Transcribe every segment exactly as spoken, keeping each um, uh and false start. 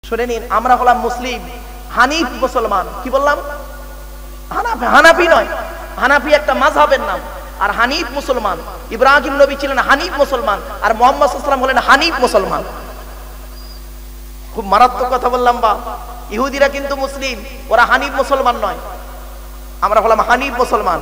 শুনে নিন, আমরা হলাম মুসলিম, হানিফ মুসলমান। কি বললাম? হানাফি। হানাফি নয়, হানাফি একটা মাযহাবের নাম, আর হানিফ মুসলমান। ইব্রাহিম নবী ছিলেন হানিফ মুসলমান, আর মুহাম্মদ সাল্লাল্লাহু আলাইহি ওয়াসাল্লাম হলেন হানিফ মুসলমান। খুব মারাত্মক কথা বললাম বা? ইহুদিরা কিন্তু মুসলিম, ওরা হানিফ মুসলমান নয়, আমরা হলাম হানিফ মুসলমান।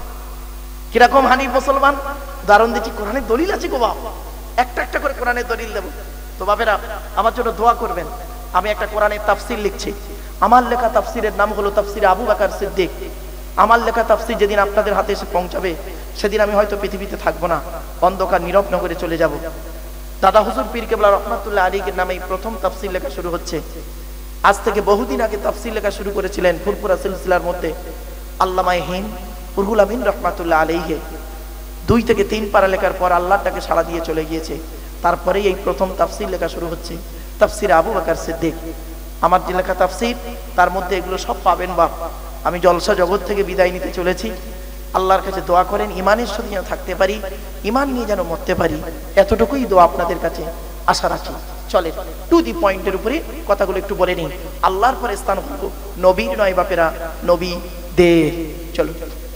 কিরকম হানিফ মুসলমান? উদাহরণ দিচ্ছি, কোরআনের দলিল আছে গো বাপ, একটা একটা করে কোরআনের দলিল দেব। তো বাপেরা আমার জন্য দোয়া করবেন। আমি একটা কোরআনের তাফসীর লিখছি, আমার লেখা তাফসীরের নাম হলো তাফসীর আবু বকর সিদ্দিক। আমার লেখা তাফসীর যেদিন আপনাদের হাতে এসে পৌঁছাবে, সেদিন আমি হয়তো পৃথিবীতে থাকবো না, অন্ধকার নীরব নগরে চলে যাব। দাদা হুজুর পীর কেবলা রহমাতুল্লাহ আলাইহির নামে প্রথম তাফসীর লেখা শুরু হচ্ছে। আজ থেকে বহুদিন আগে তাফসীর লেখা শুরু করেছিলেন ফুরফুরা সিলসিলার মধ্যে আল্লামা হিন্দ রুহুল আমিন রহমাতুল্লাহ আলাইহি। দুই থেকে তিন পারা লেখার পর আল্লাহর ডাকে সাড়া দিয়ে চলে গিয়েছে। তারপরেই এই প্রথম তাফসীর লেখা শুরু হচ্ছে, তাফসীর আবু বকর সিদ্দিক। আমার যে লেখা তাফসীর, তার মধ্যে এগুলো সব পাবেন বাপ। আমি জলসা জগৎ থেকে বিদায় নিতে চলেছি। আল্লাহর কাছে দোয়া করেন ইমানের সাথে যেন থাকতে পারি, ইমান নিয়ে যেন মরতে পারি, এতটুকুই দোয়া আপনাদের কাছে আশা রাখি। চলে টু দি পয়েন্টের উপরে কথাগুলো একটু বলে নিই। আল্লাহর পরে স্থান হলো নবীর নয় বাপেরা, নবীদের। চলো,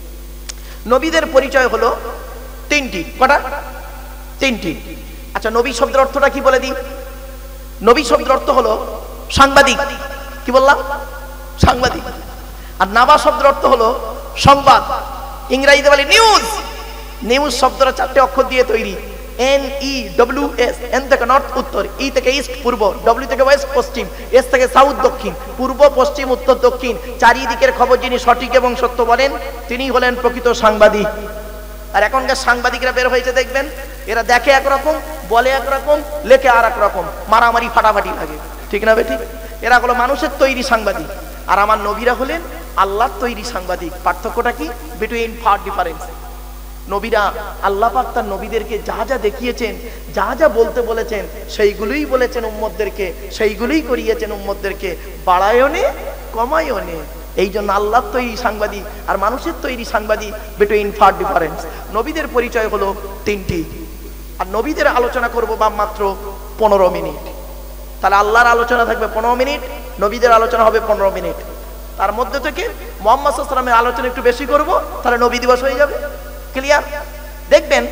নবীদের পরিচয় হলো তিনটি। কটা? তিনটি। আচ্ছা, নবী শব্দের অর্থটা কি বলে দিই। নবী শব্দের অর্থ হলো সাংবাদিক। কি বললাম? সাংবাদিক। আর নাবা শব্দের অর্থ হলো সংবাদ, ইংরেজিতে বলে নিউজ। নিউজ শব্দটা চারটে অক্ষর দিয়ে তৈরি, N E W S. N থেকে নর্থ উত্তর, ই থেকে ইস্ট পূর্ব, ডব্লিউ থেকে ওয়েস্ট পশ্চিম, এস থেকে সাউথ দক্ষিণ, পূর্ব পশ্চিম উত্তর দক্ষিণ, চারিদিকের খবর যিনি সঠিক এবং সত্য বলেন, তিনি হলেন প্রকৃত সাংবাদিক। আর এখনকার সাংবাদিকরা বের হয়েছে দেখবেন, এরা দেখে একরকম, বলে একরকম, লেখে আর এক রকম, মারামারি ফাটাফাটি লাগে। ঠিক না বেঠিক? এরা হলো মানুষের তৈরি সাংবাদিক, আর আমার নবীরা হলেন আল্লাহর তৈরি সাংবাদিক। পার্থক্যটা কি? Between far difference. নবীরা আল্লাহ পাক তার নবীদেরকে যা যা দেখিয়েছেন, যা যা বলতে বলেছেন, সেইগুলোই বলেছেন উম্মতদেরকে, সেইগুলোই করিয়েছেন উম্মতদেরকে, বাড়ায়নে কমায়নে। এই জন্য আল্লাহর তৈরি সাংবাদিক আর মানুষের তৈরি সাংবাদিক, বিটুইন ফার ডিফারেন্স। নবীদের পরিচয় হলো তিনটি, আর নবীদের আলোচনা করবো বা মাত্র পনেরো মিনিট। তাহলে আল্লাহর আলোচনা থাকবে পনেরো মিনিট, নবীদের আলোচনা হবে পনেরো মিনিট। তার মধ্যে থেকে মুহাম্মদ সাল্লাল্লাহু আলাইহি ওয়াসাল্লামের আলোচনা একটু বেশি করব, তাহলে নবী দিবস হয়ে যাবে। ক্লিয়ার? দেখবেন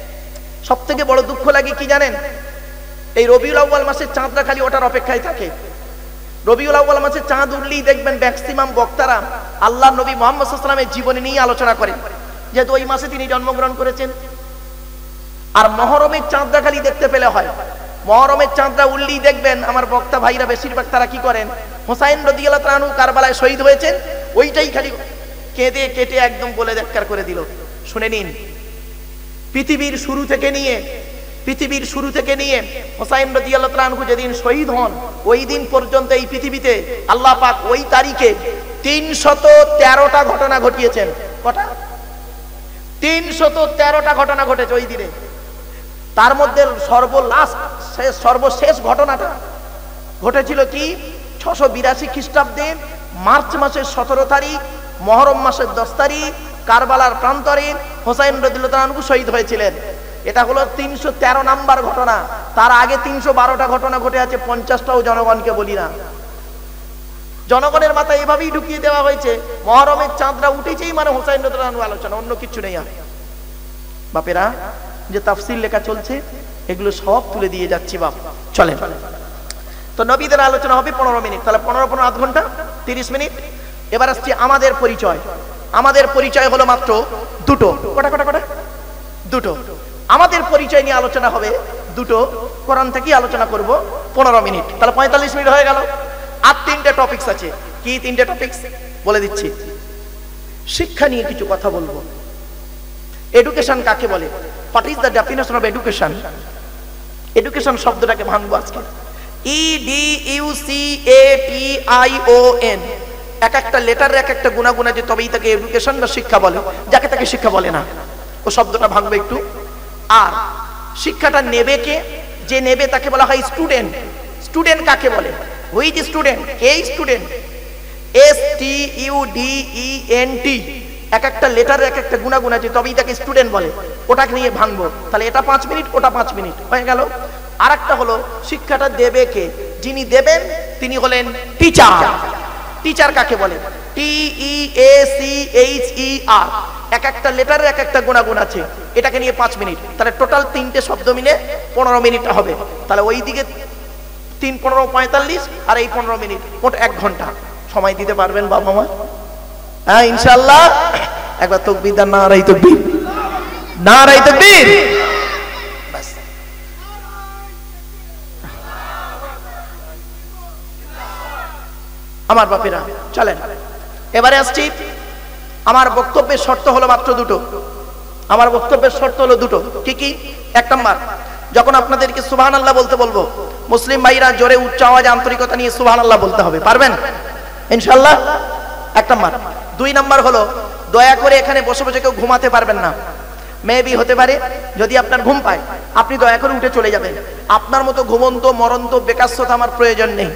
সব থেকে বড় দুঃখ লাগে কি জানেন? এই রবিউল আউয়াল মাসের চাঁদটা খালি ওটার অপেক্ষায় থাকে। রবিউল আউয়াল মাসে চাঁদ উঠলেই দেখবেন ম্যাক্সিমাম বক্তারা আল্লাহর নবী মুহাম্মদ সাল্লাল্লাহু আলাইহি ওয়াসাল্লামের জীবনী নিয়ে আলোচনা করেন, যেহেতু ওই মাসে তিনি জন্মগ্রহণ করেছেন। আর মহরমের চাঁদটা খালি দেখতে পেলে হয়। মহরমের চাঁদটা উঠলেই দেখবেন আমার বক্তা ভাইরা বেশিরভাগ তারা কি করেন, হুসাইন রাদিয়াল্লাহু তাআলা আনহু কারবালায় শহীদ হয়েছেন, ওইটাই খালি কেঁদে কেটে একদম বলে দেখার করে দিল। শুনে নিন, পৃথিবীর শুরু থেকে নিয়ে পৃথিবীর শুরু থেকে নিয়ে হুসাইন রাদিয়াল্লাহু তাআলা আনহু যেদিন শহীদ হন, ওই দিন পর্যন্ত এই পৃথিবীতে আল্লাহ পাক ওই তারিখে তিনশত তেরোটা ঘটনা ঘটিয়েছেন। কটা? তিনশত তেরোটা ঘটনা ঘটেছে ওই দিনে। তার মধ্যে সর্বলাস্ট সর্বশেষ ঘটনাটা ঘটেছিল কি? ছশো বিরাশি খ্রিস্টাব্দে মার্চ মাসের সতেরো তারিখ, মহরম মাসের দশ তারিখ, কারবালার প্রান্তরে হুসাইন রাদিয়াল্লাহু তাআলা আনহু শহীদ হয়েছিলেন। এটা হলো তিনশো তেরো নাম্বার ঘটনা। তার আগে তিনশো বারোটা ঘটনা ঘটে আছে, পঞ্চাশটাও জনগণকে বলি না। জনগণের মাথায় এভাবেই ঢুকিয়ে দেওয়া হয়েছে, মহরমের চাঁদরা উঠেছেই মানে হুসাইন রাদিয়াল্লাহু তাআলা আনহু আলোচনা, অন্য কিছু নেই। আর বাপেরা যে তাফসীর লেখা চলছে, এগুলো সব তুলে দিয়ে যাচ্ছি বাপ। চলেন, তো নবীদের আলোচনা হবে পনেরো মিনিট, তাহলে পনেরো পনেরো আধ ঘন্টা, তিরিশ মিনিট। এবার আসছি আমাদের পরিচয়। আমাদের পরিচয় হলো মাত্র দুটো। কটা কটা কটা? দুটো। আমাদের পরিচয় নিয়ে আলোচনা হবে দুটো, কোরআন থেকে আলোচনা করব পনেরো মিনিট, তাহলে পঁয়তাল্লিশ মিনিট হয়ে গেল। আর তিনটে টপিকস আছে। কি তিনটে টপিকস বলে দিচ্ছি। শিক্ষা নিয়ে কিছু কথা বলবো। এডুকেশন কাকে বলে? What is the definition of education? Education শব্দটাকে ভাঙবো আজকে। E D U C A T I O N, এক একটা লেটারের এক একটা গুণাগুণ আছে, তবেই তাকে এডুকেশন বা শিক্ষা বলে। যাকে তাকে শিক্ষা বলে না। ও শব্দটা ভাঙবো একটু। আর শিক্ষাটা নেবে কে? যে নেবে তাকে বলা হয় স্টুডেন্ট। স্টুডেন্ট কাকে বলে? Which student? কে student? S T U D E N T, এক একটা লেটারের এক একটা গুণাগুণ আছে, তবেই তাকে স্টুডেন্ট বলে। ওটাকে নিয়ে ভাঙবো। তাহলে এটা পাঁচ মিনিট, ওটা পাঁচ মিনিট হয়ে গেল। আর একটা হলো শিক্ষাটা দেবে কে? যিনি দেবেন তিনি হলেন টিচার। টিচার কাকে বলে? টি ই এ সি এইচ ই আর, এক একটা লেটারের এক একটা গুণাগুণ আছে। এটাকে নিয়ে পাঁচ মিনিট, তাহলে টোটাল তিনটে শব্দ মিলে পনেরো মিনিট হবে। তাহলে ওই দিকে তিন পনেরো পঁয়তাল্লিশ আর এই পনেরো মিনিট, মোট এক ঘন্টা সময় দিতে পারবেন বাবা মা? হ্যাঁ ইনশাআল্লাহ। একবার তাকবীর দাও, নারায়ে তাকবীর, নারায়ে তাকবীর। আমার বাপেরা চলেন এবারে আসছি। আমার বক্তব্যের শর্ত হলো মাত্র দুটো। আমার বক্তব্যের শর্ত হলো দুটো। কি কি? এক নম্বর, যখন আপনাদেরকে সুবহানাল্লাহ বলতে বলবো, মুসলিম ভাইরা জোরে উচ্চ আওয়াজে আন্তরিকতা নিয়ে সুবহানাল্লাহ বলতে হবে। পারবেন ইনশাআল্লাহ? এক নম্বর। দুই নম্বর হলো, দয়া করে এখানে বসে বসে কেউ ঘুমাতে পারবেন না। মেবি হতে পারে যদি আপনার ঘুম পায়, আপনি দয়া করে উঠে চলে যাবেন। আপনার মতো ঘুমন্ত মরন্ত বেকারস্থতা আমার প্রয়োজন নেই।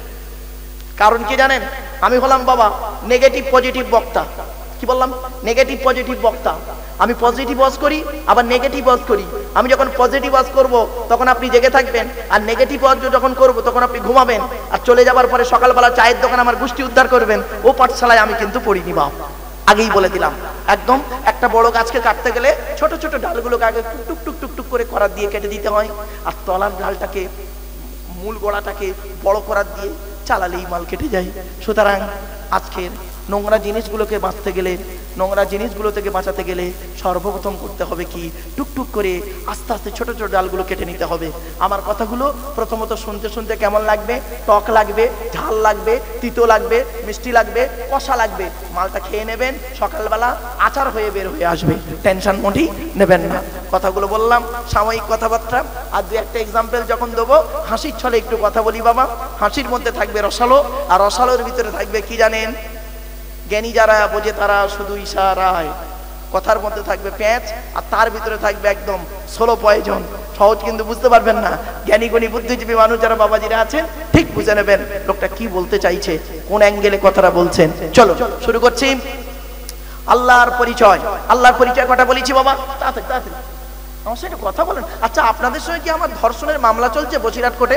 কারণ কি জানেন? আমি হলাম বাবা নেগেটিভ পজিটিভ বক্তা। কি বললাম? নেগেটিভ পজিটিভ বক্তা। আমি পজিটিভ ওয়াজ করি, আবার নেগেটিভ ওয়াজ করি। আমি যখন পজিটিভ ওয়াজ করব তখন আপনি জেগে থাকবেন, আর নেগেটিভ ওয়াজ যখন করব তখন আপনি ঘুমাবেন। আর চলে যাবার পরে সকালবেলা চায়ের দোকান আমার গোষ্ঠী উদ্ধার করবেন। ও পাঠশালায় আমি কিন্তু পড়িনি বাপ, আগেই বলে দিলাম। একদম একটা বড় গাছকে কাটতে গেলে ছোট ছোট ডালগুলোকে আগে টুক টুক টুক টুক করে করাত দিয়ে কেটে দিতে হয়, আর তলার ডালটাকে মূল গোড়াটাকে বড় করাত দিয়ে চালালেই মাল কেটে যায়। সুতরাং আজকের নোংরা জিনিসগুলোকে বাঁচতে গেলে, নোংরা জিনিসগুলো থেকে বাঁচাতে গেলে সর্বপ্রথম করতে হবে কি? টুকটুক করে আস্তে আস্তে ছোট ছোট ডালগুলো কেটে নিতে হবে। আমার কথাগুলো প্রথমত শুনতে শুনতে কেমন লাগবে? টক লাগবে, ঝাল লাগবে, তিতো লাগবে, মিষ্টি লাগবে, কষা লাগবে। মালটা খেয়ে নেবেন, সকালবেলা আচার হয়ে বের হয়ে আসবে। টেনশন মোটেই নেবেন না। কথাগুলো বললাম সাময়িক কথাবার্তা, আর দু একটা এক্সাম্পল যখন দেবো হাসির ছলে একটু কথা বলি বাবা। হাসির মধ্যে থাকবে রসালো, আর রসালোর ভিতরে থাকবে কি জানেন? জ্ঞানী যারা বোঝে তারা শুধু ইশারায়। কথার মধ্যে থাকবে প্যাঁচ, আর তার ভিতরে থাকবে একদম ষোলো পয়জন। সহজ কিন্তু বুঝতে পারবেন না। জ্ঞানী গুণী বুদ্ধিজীবী মানুষ যারা বাবাজিরা আছেন ঠিক বুঝে নেবেন লোকটা কি বলতে চাইছে, কোন অ্যাঙ্গেলে কথাটা বলছেন। চলো শুরু করছি। আল্লাহর পরিচয়। আল্লাহর পরিচয় কটা বলেছি বাবা? তাড়াতাড়ি তাড়াতাড়ি আমার সাথে কথা বলেন। আচ্ছা, আপনাদের সঙ্গে কি আমার ধর্ষণের মামলা চলছে বসিরহাট কোর্টে?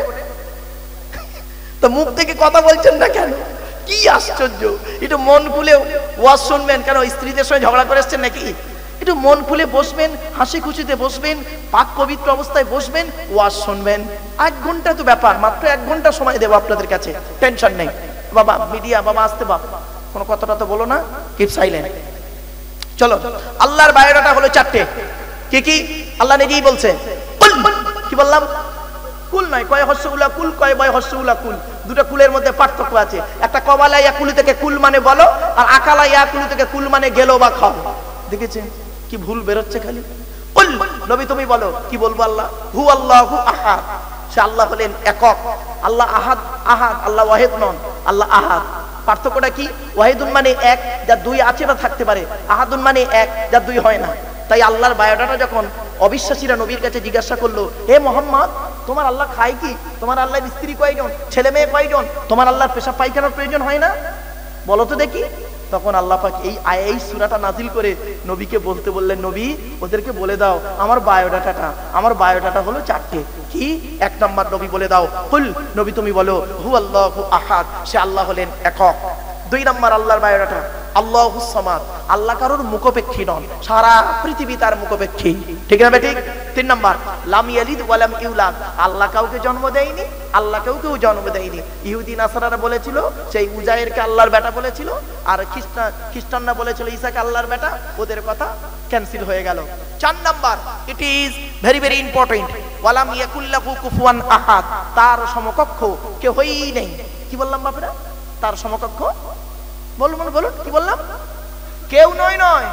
তো মুখ থেকে কথা বলছেন না কেন? কি আশ্চর্য! একটু মন খুলে ওয়াজ শুনবেন। কেন স্ত্রীদের সঙ্গে ঝগড়া করে এসছেন নাকি? একটু মন খুলে বসবেন, হাসি খুশিতে বসবেন, পাক পবিত্র অবস্থায় বসবেন, ওয়াজ শুনবেন। এক ঘন্টা তো ব্যাপার, মাত্র এক ঘন্টা সময় দেবো আপনাদের কাছে, টেনশন নেই। বাবা মিডিয়া বাবা আসতে বাবা, কোনো কথাটা তো বলো না, কিপ সাইলেন্ট। চলো, আল্লাহর বায়োডাটা হলো চারটে। কি কি? আল্লাহ নিজেই বলছে। কি বললাম? কুল নয়, কয় হর্ষগুলা কুল, কয় বয় হর্ষগুলা কুল। দুটো কুলের মধ্যে পার্থক্য আছে। একটা কবালা ইয়া কুলি থেকে কুল মানে বলো, আর আকালা ইয়া কুলি থেকে কুল মানে গেলো বা খাও। দেখেছেন কি ভুল বেরোচ্ছে খালি? কুল নবী তুমি বলো। কি বলবো? আল্লাহ হু আল্লাহু আহাদ, সে আল্লাহ হলেন একক। আল্লাহ আহাদ, আহাদ আল্লাহ ওয়াহিদ নন, আল্লাহ আহাদ। পার্থক্যটা কি? ওয়াহিদুন মানে এক, যার দুই আছে বা থাকতে পারে। আহাদুন মানে এক, যার দুই হয় না। তাই আল্লাহর বায়োডাটা যখন অবিশ্বাসীরা নবীর কাছে জিজ্ঞাসা করলো, হে মোহাম্মদ তোমার আল্লাহ খায় কি? তোমার আল্লাহর স্ত্রী কয়জন? ছেলে মেয়ে কয়জন? তোমার আল্লাহর পেশাব পায়খানার প্রয়োজন হয় না? বলো তো দেখি। তখন আল্লাহ পাক এই এই সূরাটা নাজিল করে নবীকে বলতে বললেন, নবী ওদেরকে বলে দাও আমার বায়োডাটাটা। আমার বায়োডাটা হলো চারটে। কি? এক নম্বর নবী বলে দাও, কুল নবী তুমি বলো হু আল্লাহু আহাদ, সে আল্লাহ হলেন একক। দুই নম্বর আল্লাহর বায়োডাটা আল্লাহুস সামাদ, আল্লাহ কারোর মুখোপেক্ষী নন, সারা পৃথিবী তার মুখোপেক্ষী। ঠিক না বেঠিক? তিন নম্বর লাম ইয়ালিদ ওয়া লাম ইউলাদ, আল্লাহ কাউকে জন্ম দেয়নি, আল্লাহ কাউকেও জন্ম দেয়নি। ইহুদি নাসারারা বলেছিল সেই উজায়েরকে আল্লাহর বেটা বলেছিল, আর খ্রিস্টান খ্রিস্টানরা বলেছিল ঈসাকে আল্লাহর বেটা। ওদের কথা ক্যান্সেল হয়ে গেল। চার নম্বর, it is very very important, ওয়া লাম ইয়াকুল লাহু কুফুয়ান আহাদ, তার সমকক্ষ কেউই নেই। কি বললাম বাপরা? তার সমকক্ষ বলুন বলুন কি বললাম? কেউ নয় নয়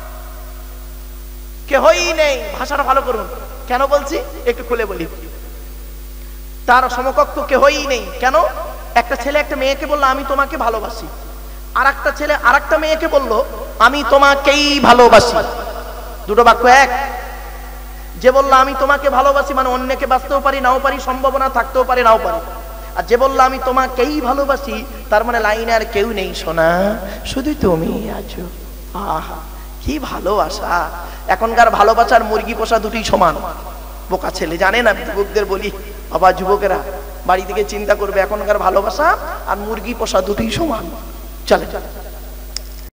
কেউই নেই। ভাষাটা ভালো করুন। কেন বলছি একটু খুলে বলি। তার সমকক্ষ কেউই নেই। কেন? একটা ছেলে একটা মেয়েকে বললো আমি তোমাকে ভালোবাসি, আর একটা ছেলে আর একটা মেয়েকে বললো আমি তোমাকেই ভালোবাসি। দুটো বাক্য এক। যে বললো আমি তোমাকে ভালোবাসি মানে অন্যকে বাঁচতেও পারি নাও পারি, সম্ভাবনা থাকতেও পারে নাও পারি। আর যে বললো আমি তোমাকেই ভালোবাসি তার মানে লাইনে আর কেউ নেই সোনা, শুধু তুমি আছো। আহা কি ভালোবাসা! এখনকার ভালোবাসার মুরগি পোষা দুটোই সমান। বোকা ছেলে জানে না। যুবকদের বলি, বাবা যুবকেরা বাড়ি থেকে চিন্তা করবে এখনকার ভালোবাসা আর মুরগি পোষা দুটোই সমান। চলে চলে